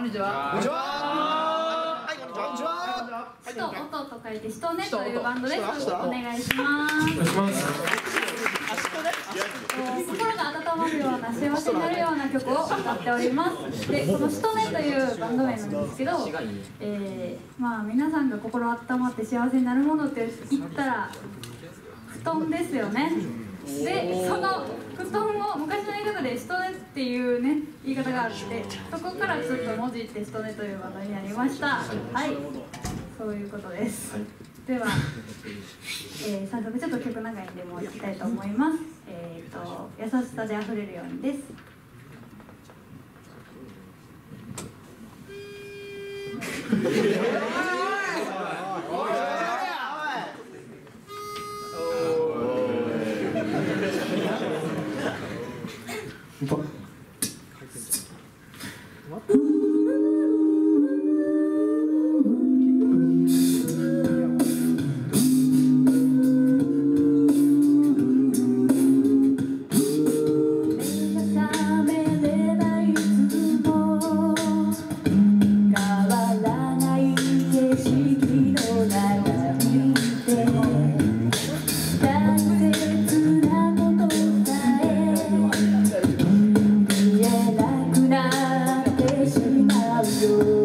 んにちは。 こんにちは。はい、こんにちは。こんにちは。 しと音と書いてしとねというバンドです。お願いします。 お願いします。 心が温まるような幸せになるような曲を歌っております。で、このしとねというバンド名なんですけど、まあ皆さんが心温まって幸せになるものって言ったら布団ですよね。で、その布団を昔の言い方でしとねっていうね言い方があって、そこからちょっと文字ってしとねというバンドになりました。はい、そういうことです。では、早速ちょっと曲長いんでもういきたいと思います。優しさで溢れるようにです。 見えなくなってしまうよ。